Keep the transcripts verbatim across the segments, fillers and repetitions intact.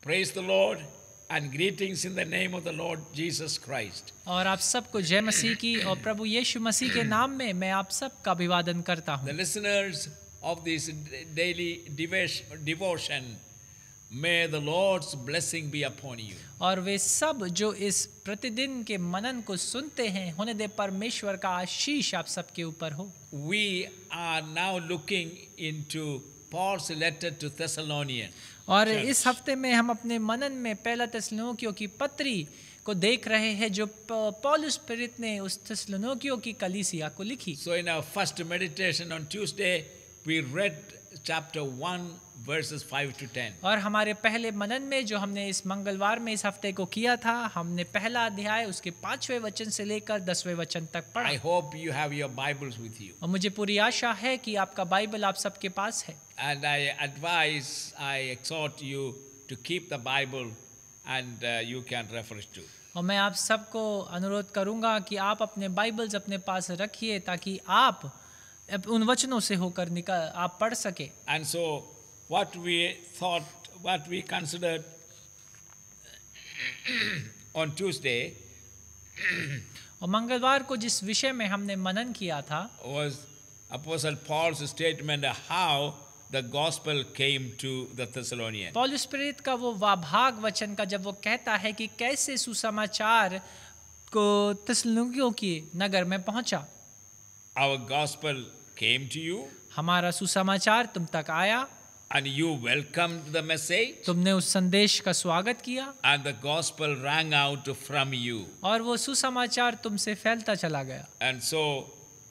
Praise the Lord and greetings in the name of the Lord Jesus Christ. और आप सबको जय मसीह की और प्रभु यीशु मसीह के नाम में मैं आप सबका अभिवादन करता The हूँ। listeners of this daily devotion, may the Lord's blessing be upon you. और वे सब जो इस प्रतिदिन के मनन को सुनते हैं, होने दे परमेश्वर का आशीष आप सबके ऊपर हो। We are now looking into Paul's letter to Thessalonians. और Church. इस हफ्ते में हम अपने मनन में पहला थिस्सलुनीकियों की पत्री को देख रहे हैं जो पौलुस प्रेरित ने उस थिस्सलुनीकियों की कलीसिया को लिखी। So in our first meditation on Tuesday, we read chapter one, verses five to ten. और हमारे पहले मनन में जो हमने इस मंगलवार में इस हफ्ते को किया था, हमने पहला अध्याय उसके पांचवें वचन से लेकर दसवें वचन तक पढ़ा। I hope you have your Bibles with you. और मुझे पूरी आशा है कि आपका बाइबल आप सबके पास है। And I advise, I exhort you to keep the Bible and uh, you can refer to. और मैं आप सबको अनुरोध करूंगा कि आप अपने बाइबल्स अपने पास रखिए ताकि आप उन वचनों से होकर निकल आप पढ़ सके। And so what we thought, what we considered on Tuesday और मंगलवार को जिस विषय में हमने मनन किया था was Apostle Paul's statement how the gospel came to the Thessalonians. पौलुस प्रेरित का वो वाभाग वचन का जब वो कहता है कि कैसे सुसमाचार को थिस्सलुनीकियों की नगर में पहुंचा। Our gospel came to you हमारा सुसमाचार तुम तक आया, and you welcomed the message, तुमने उस संदेश का स्वागत किया and the gospel rang out from you. और वो सुसमाचार तुमसे फैलता चला गया। And so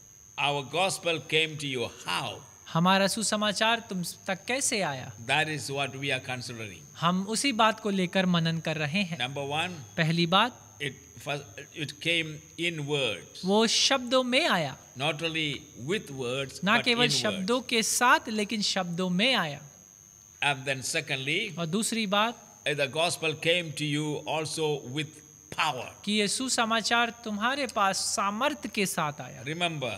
our gospel came to you how? हमारा सुसमाचार तुम तक कैसे आया? That is what we are considering. हम उसी बात को लेकर मनन कर रहे हैं। Number one, पहली बात, it first, it came in words, वो शब्दों में आया, not only with words, ना but केवल in शब्दों words. के साथ लेकिन शब्दों में आया। And then secondly, और दूसरी बात the gospel came to you also with power. कि ये सुसमाचार तुम्हारे पास सामर्थ्य के साथ आया। Remember,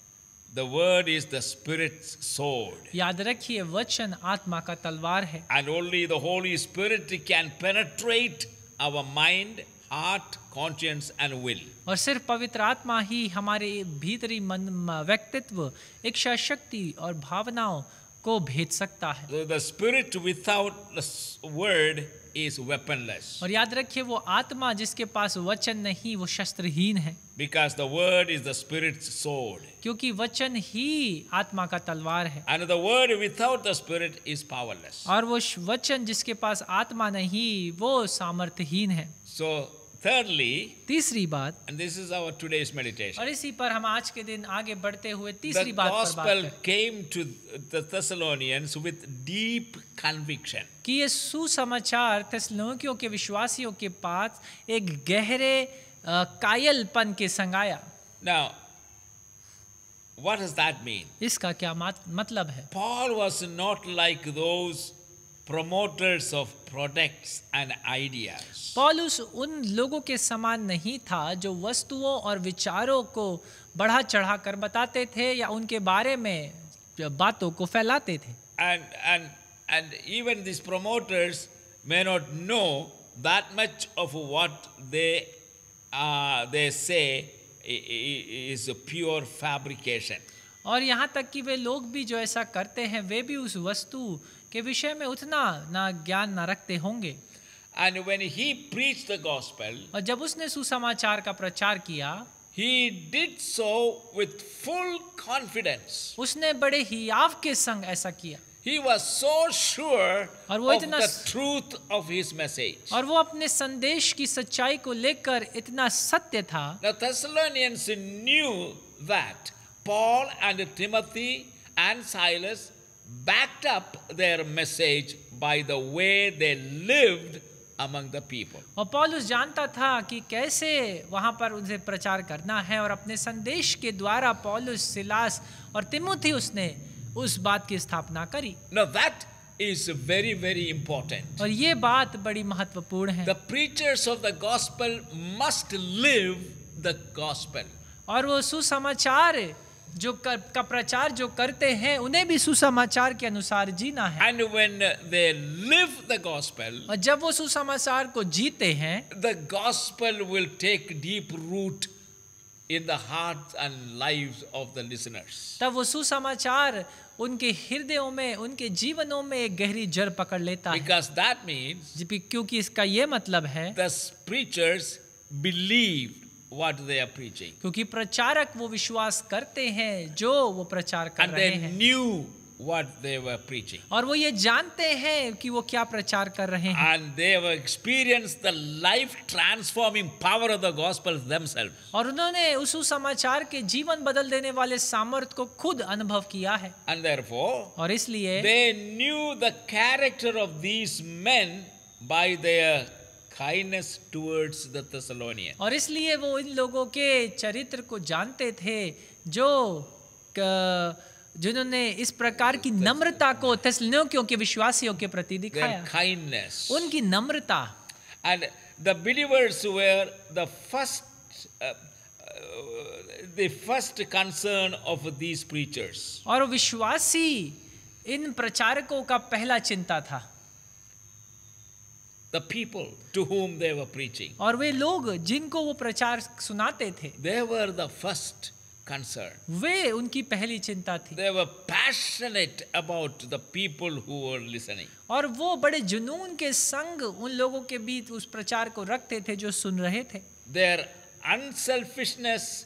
the word is the Spirit's sword. याद रखिए वचन आत्मा का तलवार है And only the Holy Spirit can penetrate our mind, heart, conscience and will. और सिर्फ पवित्र आत्मा ही हमारे भीतरी मन व्यक्तित्व, इच्छा शक्ति और भावनाओं को भेद सकता है। So the Spirit without the word is weaponless. और याद रखिए वो आत्मा जिसके पास वचन नहीं वो शस्त्रहीन है, Because the word is the Spirit's sword. क्योंकि वचन ही आत्मा का तलवार है। And the word without the Spirit is powerless. और वो वचन जिसके पास आत्मा नहीं वो सामर्थ्यहीन है। So thirdly, तीसरी बात, and this is our today's meditation, और इसी पर हम आज के दिन आगे बढ़ते हुए the तीसरी बात पर बात gospel करें came to the Thessalonians with deep conviction. कि ये सुसमाचार थिस्सलुनीकियों के विश्वासियों के पास एक गहरे अ, कायलपन के संग आया। Now, what does that mean? इसका क्या मत, मतलब है? Paul was not like those promoters of products and ideas. पौलुस उन लोगों के समान नहीं था जो वस्तुओं और विचारों को बढ़ा चढ़ा कर बताते थे या उनके बारे में बातों को फैलाते थे। And, and, and even these promoters may not know that much of what they, uh, they say i- i- is a pure fabrication. और यहाँ तक कि वे लोग भी जो ऐसा करते हैं वे भी उस वस्तु के विषय में उतना ना ज्ञान ना रखते होंगे। And when he preached the gospel, और जब उसने सुसमाचार का प्रचार किया he did so with full confidence. उसने बड़े हियाव के संग ऐसा किया He was so sure और वो of इतना the truth of his message. और वो अपने संदेश की सच्चाई को लेकर इतना सत्य था। The Thessalonians knew that Paul and Timothy and Silas backed up their message by the way they lived among the people. और पौलुस जानता था कि कैसे वहां पर उसे प्रचार करना है और अपने संदेश के द्वारा पौलुस, सिलास और तिमुथी उसने उस बात की स्थापना करी। Now that is very, very important. और ये बात बड़ी महत्वपूर्ण है। The preachers of the gospel must live the gospel. और वो सुसमाचार जो कर, का प्रचार जो करते हैं उन्हें भी सुसमाचार के अनुसार जीना है। And when they live the gospel, और जब वो सुसमाचार को जीते हैं, the gospel will take deep root in the hearts and lives of the listeners. तब वो सुसमाचार उनके हृदयों में, उनके जीवनों में एक गहरी जड़ पकड़ लेता है। Because that means क्योंकि इसका ये मतलब है the preachers believed what they are preaching. क्योंकि प्रचारक वो विश्वास करते हैं जो वो प्रचार कर And रहे they हैं, knew what they were preaching. और वो ये जानते हैं कि वो क्या प्रचार कर रहे हैं, And they have experienced the life transforming power of the gospel themselves. और उन्होंने उस सुसमाचार के जीवन बदल देने वाले सामर्थ्य को खुद अनुभव किया है। And therefore, और इसलिए they knew the character of these men by their kindness towards the Thessalonians. और इसलिए वो इन लोगों के चरित्र को जानते थे जो क- जिन्होंने इस प्रकार की नम्रता को थिस्सलुनीकियों के विश्वासियों के प्रति Their दिखाया, kindness. उनकी नम्रता। And the believers were the first, uh, uh, the first concern of these preachers. और विश्वासी इन प्रचारकों का पहला चिंता था, The people to whom they were preaching. और वे लोग जिनको वो प्रचार सुनाते थे, They were the first concern. वे उनकी पहली चिंता थी। They were passionate about the people who were listening. और वो बड़े जुनून के संग उन लोगों के बीच उस प्रचार को रखते थे जो सुन रहे थे। Their unselfishness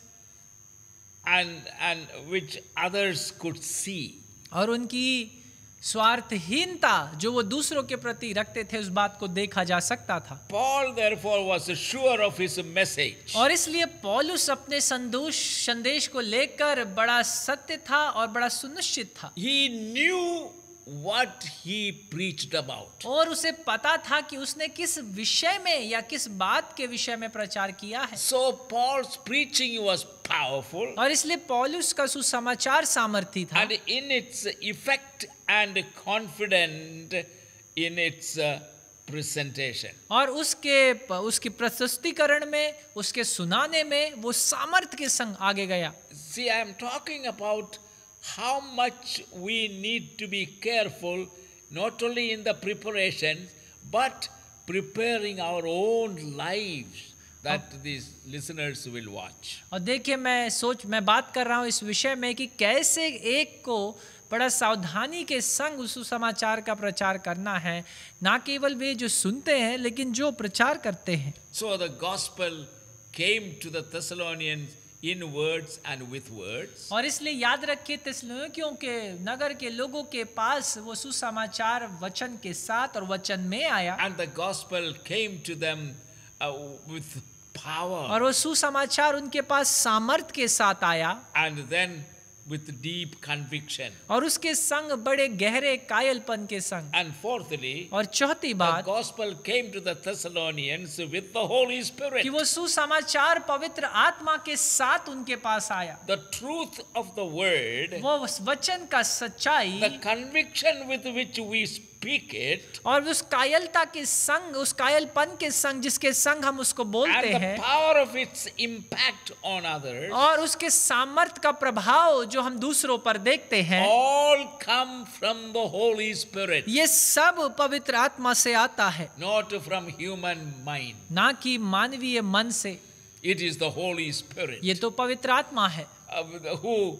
and, and which others could see. और उनकी स्वार्थहीनता जो वो दूसरों के प्रति रखते थे, उस बात को देखा जा सकता था। Paul therefore was sure of his message. और इसलिए पौलुस अपने संदेश संदेश को लेकर बड़ा सत्य था और बड़ा सुनिश्चित था। He knew what he preached about. और उसे पता था कि उसने किस विषय में या किस बात के विषय में प्रचार किया है। So Paul's preaching was powerful, और इसलिए पौलुस का सुसमाचार सामर्थी था, and in its effect and confident in its uh, presentation. और उसके उसके प्रस्तुतिकरण में, उसके सुनाने में वो सामर्थ्य के संग आगे गया। See, I am talking about how much we need to be careful, not only in the preparation, but preparing our own lives that these listeners will watch. और देखिए, मैं सोच मैं बात कर रहा हूँ इस विषय में कि कैसे एक को बड़ा सावधानी के संग उस सुसमाचार का प्रचार करना है, ना केवल वे जो सुनते हैं लेकिन जो प्रचार करते हैं। So the gospel came to the Thessalonians in words and with words. और इसलिए याद रखिए, थिस्सलुनीकियों के नगर के लोगों के पास वो सुसमाचार वचन के साथ और वचन में आया, And the gospel came to them uh, with power. और वो सुसमाचार उनके पास सामर्थ्य के साथ आया, And then with deep conviction. और उसके संग बड़े गहरे कायलपन के संग। And fourthly, और चौथी the बात gospel came to the Thessalonians with the Holy Spirit. कि वो सुसमाचार पवित्र आत्मा के साथ उनके पास आया। The truth of the word, वो उस वचन का सच्चाई the conviction with which we speak it, और उस कायलता के संग, उस कायलपन के संग जिसके संग हम उसको बोलते and the हैं, power of its impact on others, और उसके सामर्थ्य का प्रभाव जो हम दूसरों पर देखते हैं, all come from the Holy Spirit, ये सब पवित्र आत्मा से आता है, not from human mind. ना कि मानवीय मन से। It is the Holy Spirit ये तो पवित्र आत्मा है uh, who,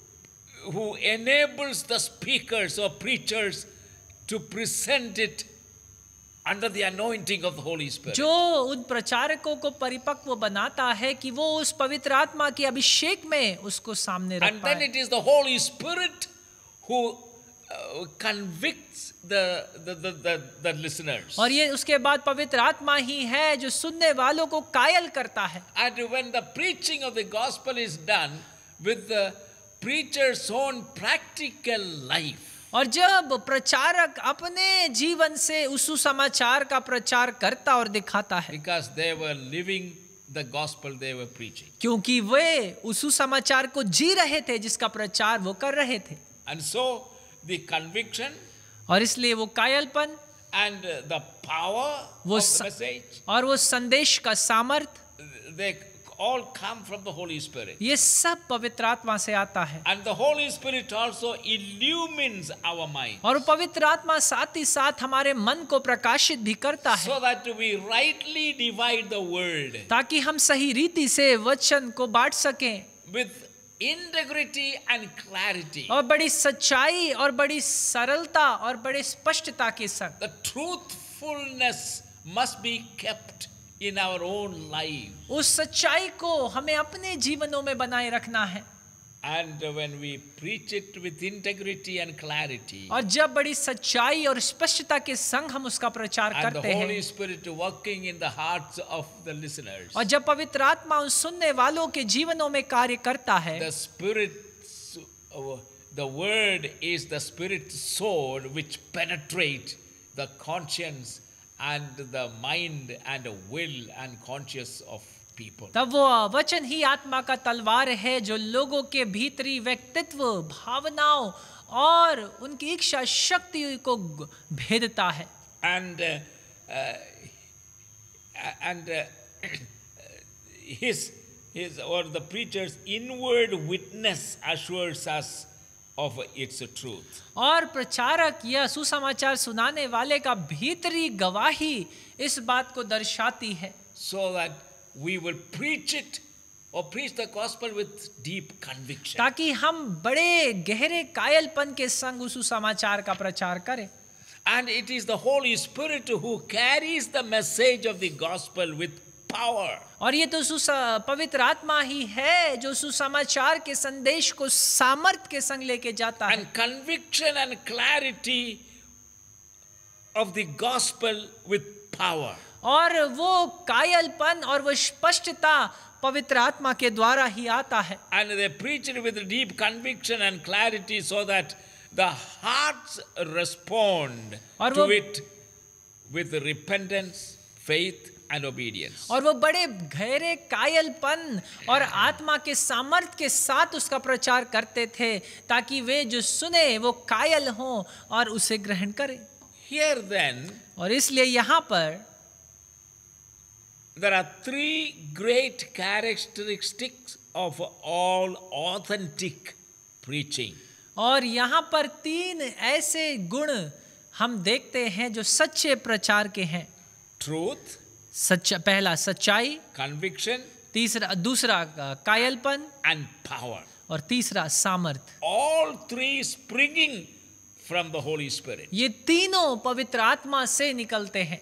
who enables the speakers or preachers to present it under the anointing of the Holy Spirit. जो उन प्रचारकों को परिपक्व बनाता है कि वो उस पवित्र आत्मा के अभिषेक में उसको सामने रख And then पाए। it is the Holy Spirit who uh, convicts the, the, the, the, the listeners. और ये उसके बाद पवित्र आत्मा ही है जो सुनने वालों को कायल करता है। And when the preaching of the gospel is done with the preacher's own practical life, और जब प्रचारक अपने जीवन से उस सुसमाचार का प्रचार करता और दिखाता है, because they were living the gospel they were preaching. क्योंकि वे उस सुसमाचार को जी रहे थे जिसका प्रचार वो कर रहे थे। And so the conviction और इसलिए वो कायलपन and the power वो of स- the message, और वो संदेश का सामर्थ they all come from the Holy Spirit. ये सब पवित्र आत्मा से आता है। And the Holy Spirit also illumines our mind. और पवित्र आत्मा साथ ही साथ हमारे मन को प्रकाशित भी करता है, So that we rightly divide the word ताकि हम सही रीति से वचन को बांट सकें with integrity and clarity. और बड़ी सच्चाई और बड़ी सरलता और बड़ी स्पष्टता के संग। The truthfulness must be kept in our own life. उस सच्चाई को हमें अपने जीवनों में बनाए रखना है। And when we preach it with integrity and clarity, और जब बड़ी सच्चाई और स्पष्टता के संग हम उसका प्रचार and the करते Holy हैं, Spirit working in the hearts of the listeners, और जब पवित्र आत्मा उन सुनने वालों के जीवनों में कार्य करता है, the Spirit, uh, the word is the Spirit sword which penetrates the conscience and the mind and will and conscience of people. तब वो वचन ही आत्मा का तलवार है जो लोगों के भीतरी व्यक्तित्व, भावनाओं और उनकी इच्छा शक्ति को भेदता है। And uh, uh, and uh, his his or the preacher's inward witness assures us of its truth. और प्रचारक या सुसमाचार सुनाने वाले का भीतरी गवाही इस बात को दर्शाती है, So that we will preach it or preach the gospel with deep conviction. ताकि हम बड़े गहरे कायलपन के संग उस सुसमाचार का प्रचार करें। And it is the Holy Spirit who carries the message of the gospel with power. और ये तो सुस पवित्र आत्मा ही है जो सुसमाचार के संदेश को सामर्थ के संग लेके जाता है, And conviction and clarity of the gospel with power. और वो कायलपन और वो स्पष्टता पवित्र आत्मा के द्वारा ही आता है। And they preach it with deep conviction and clarity so that the hearts respond और to वो- it with repentance, faith and obedience. और वो बड़े गहरे कायलपन और आत्मा के सामर्थ के साथ उसका प्रचार करते थे, ताकि वे जो सुने वो कायल हों और उसे ग्रहण करें। Here then, और इसलिए यहाँ पर there are three great characteristics of all authentic preaching. और यहाँ पर तीन ऐसे गुण हम देखते हैं जो सच्चे प्रचार के हैं। Truth, सच्चा, पहला सच्चाई, conviction तीसरा दूसरा कायलपन and power. और तीसरा सामर्थ। All three springing from the Holy Spirit. ये तीनों पवित्र आत्मा से निकलते हैं।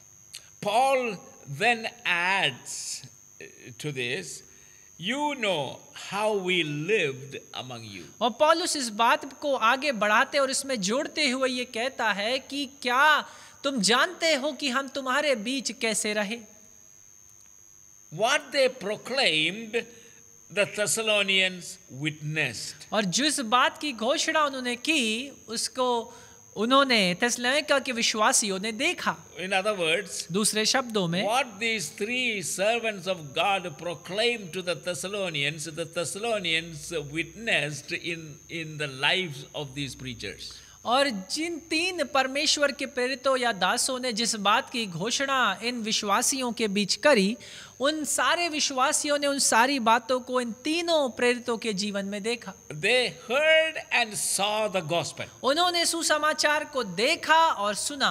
Paul then adds to this, you know how we lived among you. और पौलुस इस बात को आगे बढ़ाते और इसमें जोड़ते हुए ये कहता है कि क्या तुम जानते हो कि हम तुम्हारे बीच कैसे रहे। What they proclaimed, the Thessalonians witnessed. और जिस बात की घोषणा उन्होंने की उसको उन्होंने थिस्सलुनीका के विश्वासियों ने देखा। In other words, दूसरे शब्दों में what these three servants of God proclaimed to the Thessalonians, the Thessalonians witnessed in, in the lives of these preachers. और जिन तीन परमेश्वर के प्रेरितों या दासों ने जिस बात की घोषणा इन विश्वासियों के बीच करी, उन सारे विश्वासियों ने उन सारी बातों को इन तीनों प्रेरितों के जीवन में देखा। They heard and saw the gospel. उन्होंने सुसमाचार को देखा और सुना।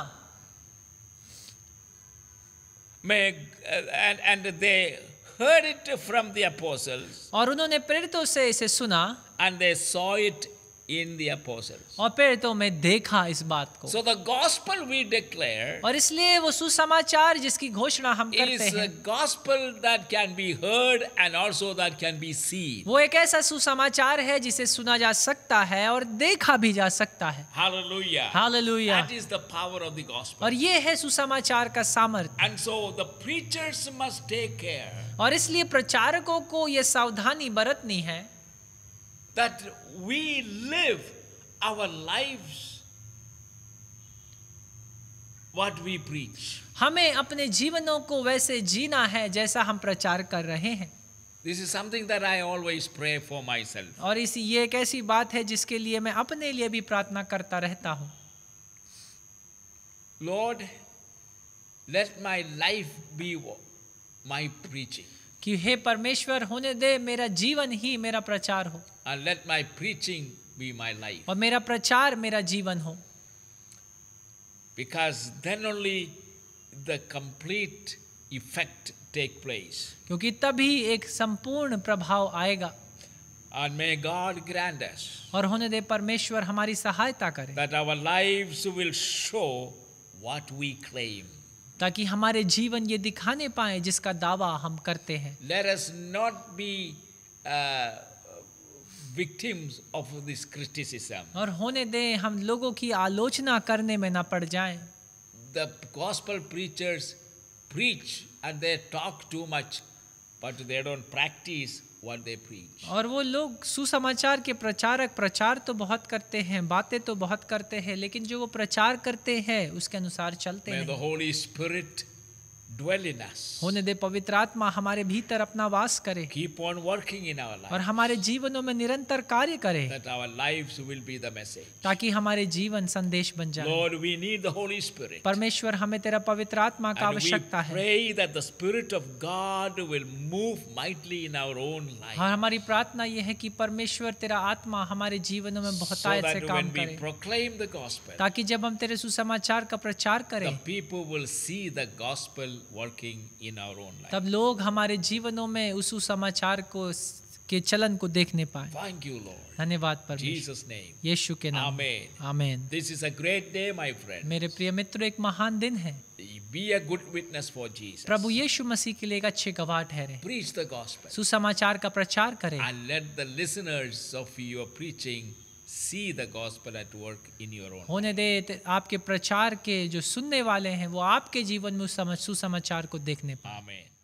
May, and, and they heard it from the apostles और उन्होंने प्रेरितों से इसे सुना and they saw it in the apostles. और प्रेरितों में देखा इस बात को। So the gospel we declare और इसलिए वो सुसमाचार जिसकी घोषणा हम करते is a हैं, gospel that can be heard and also that can be seen. वो एक ऐसा सुसमाचार है जिसे सुना जा सकता है और देखा भी जा सकता है। Hallelujah. Hallelujah. That is the power of the gospel. और ये है सुसमाचार का सामर्थ्य। And so the preachers must take care और इसलिए प्रचारकों को ये सावधानी बरतनी है that we live our lives what we preach. हमें अपने जीवनों को वैसे जीना है जैसा हम प्रचार कर रहे हैं। This is something that I always pray for myself. और इसी ये एक ऐसी बात है जिसके लिए मैं अपने लिए भी प्रार्थना करता रहता हूँ। Lord, let my life be my preaching. कि हे परमेश्वर, होने दे मेरा जीवन ही मेरा प्रचार हो and let my preaching be my life. और मेरा प्रचार मेरा जीवन हो, Because then only the complete effect take place. क्योंकि तभी एक संपूर्ण प्रभाव आएगा। And may God grant us और होने दे परमेश्वर हमारी सहायता करे that our lives will show what we claim. ताकि हमारे जीवन ये दिखाने पाए जिसका दावा हम करते हैं। Let us not be uh, victims of this criticism. और होने दे हम लोगों की आलोचना करने में ना पड़ जाएं। The gospel preachers preach and they talk too much, but they don't practice what they preach. और वो लोग सुसमाचार के प्रचारक प्रचार तो बहुत करते हैं, बातें तो बहुत करते हैं, लेकिन जो वो प्रचार करते हैं उसके अनुसार चलते May हैं। the Holy Spirit dwell in us. होने दे पवित्र आत्मा हमारे भीतर अपना वास करे Keep on working in our और life, हमारे जीवनों में निरंतर कार्य करे, that our lives will be the message. ताकि हमारे जीवन संदेश बन जाए। Lord, we need the Holy Spirit. परमेश्वर, हमें तेरा पवित्र आत्मा का And we आवश्यकता है pray that the Spirit of God will move mightily in our own life. और हमारी प्रार्थना यह है कि परमेश्वर तेरा आत्मा हमारे जीवनों में So बहुतायत से that काम when we करे, proclaim the gospel, ताकि जब हम तेरे सुसमाचार का प्रचार the करें people will see the gospel working in our own life. तब लोग हमारे जीवनों में उस सुसमाचार को के चलन को देखने पाए। Thank you, Lord. धन्यवाद परमेश्वर, Jesus' name. यीशु के नाम। Amen. आमीन। This is a great day, my friend. मेरे प्रिय मित्र, एक महान दिन है। Be a good witness for Jesus. प्रभु यीशु मसीह के लिए एक अच्छे गवाह ठहरे, Preach the gospel. सुसमाचार का प्रचार करें And let the listeners of your preaching see the gospel at work in your own life. होने दे ते- आपके प्रचार के जो सुनने वाले हैं वो आपके जीवन में उस सम- सुसमाचार को देखने पाए। Amen.